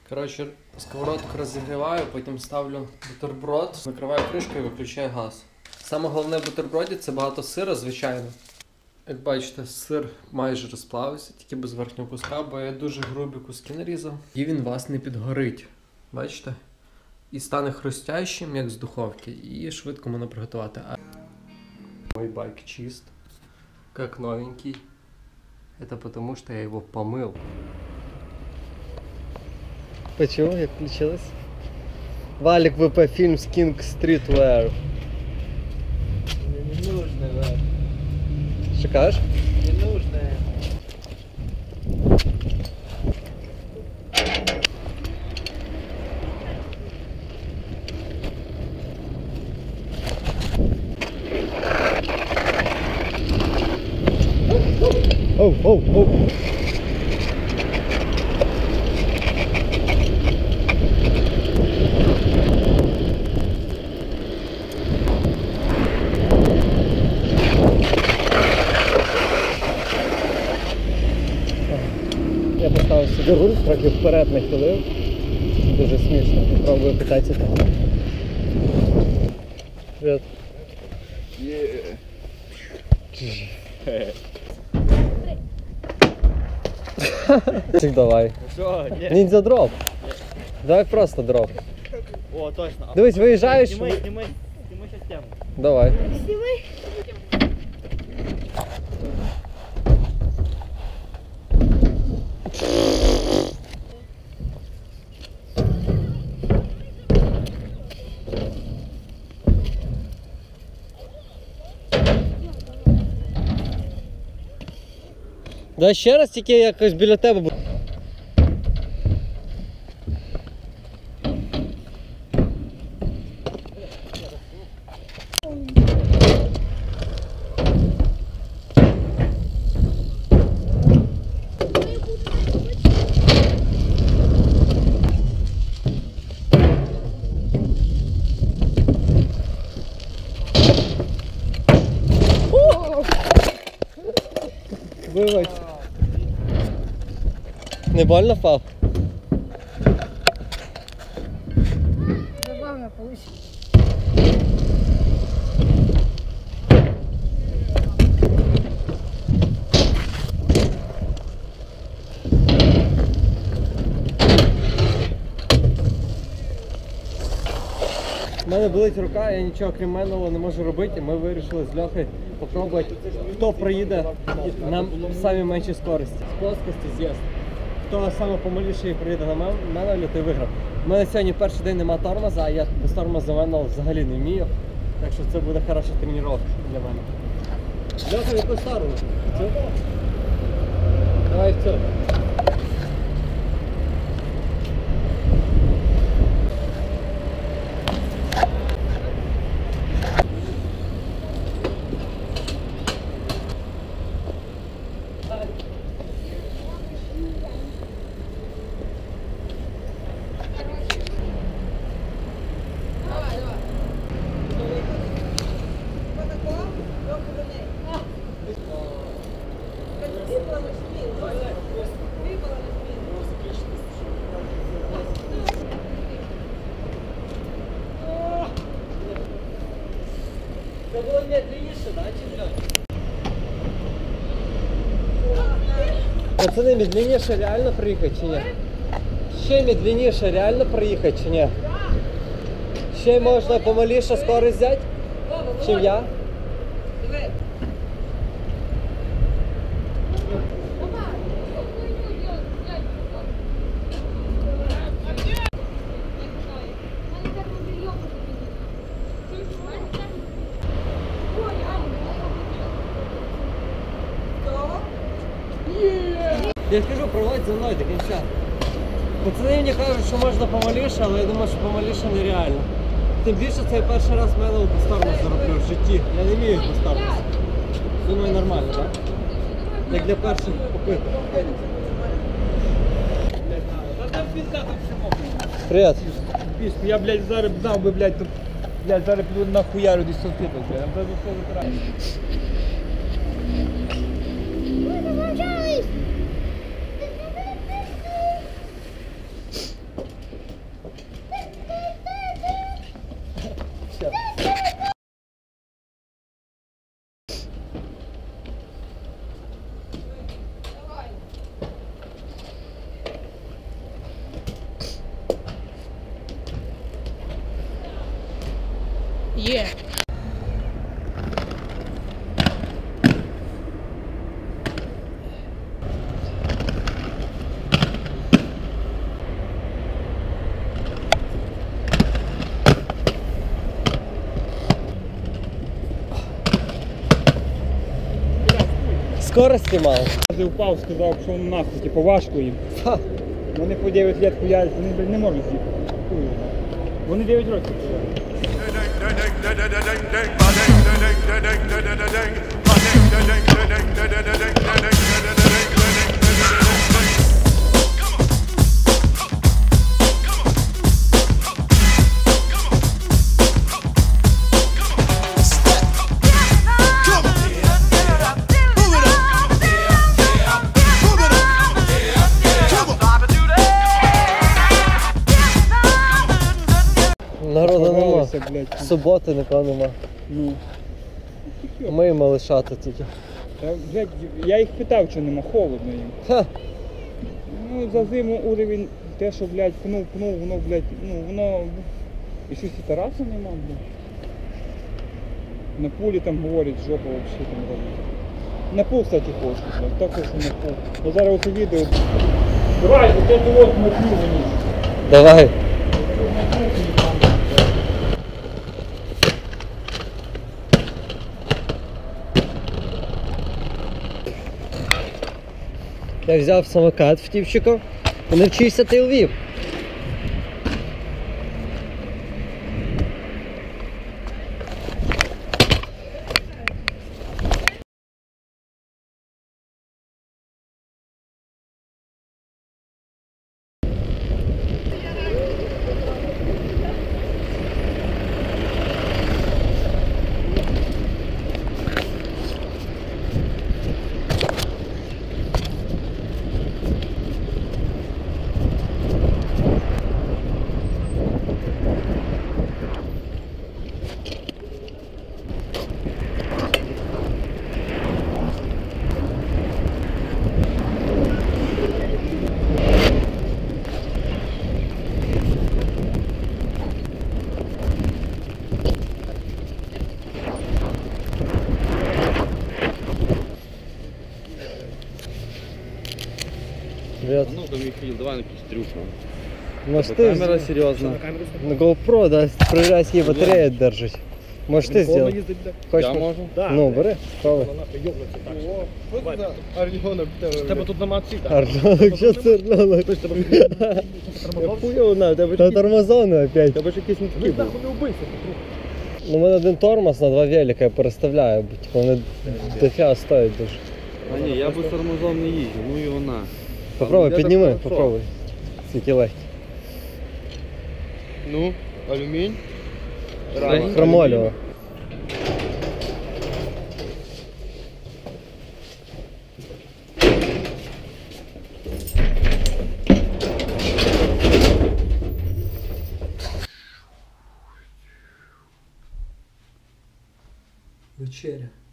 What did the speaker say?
Коротше, сковородку розігріваю, потім ставлю бутерброд, накриваю кришкою і виключаю газ. Саме головне в бутерброді це багато сира, звичайно. Як бачите, сир майже розплавився, тільки без верхнього куска, бо я дуже грубі куски нарізав. І він вас не підгорить. Бачите? І стане хрустящим, як з духовки, і швидко можна приготувати. Мой байк чист, как новенький. Это потому, что я его помыл. Почему? Как включилось? Валик ВП фильм King Streetwear. Не нужно, да. Что кажешь? Не нужно. Оу, оу, оу. Я поставив собі руль, трохи вперед нахилив. Дуже смішно. Попробую кататися так. Привет. Чик, давай. Що? Ні. Ніндзя дроп. Давай просто дроп. О, точно. Дивись, виїжджаєш. Сніми щас тему. Давай. Дай ще раз, тільки якось біля тебе буде. Вибач. Не больно впав? Забавно получилось. У мене болить рука, я нічого крім мене не можу робити. Ми вирішили з Льохою попробувати, хто проїде на самій меншій скорості. З плоскості з'їзд. Хто саме помаліше проїде на мене, той виграв. У мене сьогодні перший день нема тормоза, а я без тормоза мене взагалі не вмію. Так що це буде хороша тренування для мене. Льоха, в яку сторону? Цю? Давай в цю. Це було медленніше, да, чи Льоха? Пацани, медленніше реально приїхати чи ні? Ще медленніше реально приїхати чи ні? Ще можна помаліше скорість взяти, чим я? Я ж кажу, проводь за мною до кінця. Пацани мені кажуть, що можна помаліше, але я думаю, що помаліше нереально. Тим більше це перший раз в мене у безтормозі роблю в житті. Я не вмію в безтормозі. Думаю, нормально, так? Як для перших попиток. Привет. Я, блядь, зараз знав би, блядь, тут, блядь, зараз піду нахуярю десь салфеток, блядь. Я тебе все забираю. Є. Скорості мало. Я впав, сказав, що він нахуй, типу важко їм. Ха. Вони по 9 років хуярять, вони, блядь, не можуть з'їхати. Хуй його. Вони 9 років хуярять. Народу нема. Порвалися, блядь. Суботи нікого нема. Ну. Ми малишати тільки. Та, блядь, я їх питав, чи нема, холодно їм. Ха. Ну, за зиму уровень, те, що, блядь, пнув, воно, блядь, ну, воно... І щось і Тараса нема, блядь. На пулі там говорять, жопа вообще там робить. На пул, кстати, хочу, блядь, так хочу на пул. Я зараз оце відео... Давай, вот это вот на пул вниз. Давай. Я взяв самокат в Тівчика і навчився ти Львів. Привет. Ну-ка, Михаил, давай на трюк. Может ты Камера серьезно. на GoPro, да, проверять, її батарея держить. Может ты сделал? Хочешь? Я можу. Ну, бери, спробуй. Тебе тут нема цих. Орленок, що це орленок? Я хуйово знаю, тебе та тормозони опять. Тебе ж якісь не такі були. Ну, у мене один тормоз на два велика, я переставляю, бо типу, вони дофіга стоять дуже. А ні, я без тормозом не їжджу, ну і вона. Попробуй, Я підніми, так хорошо. попробуй. Скільки легкі. Ну, алюмінь. Хромолево. Вечеря.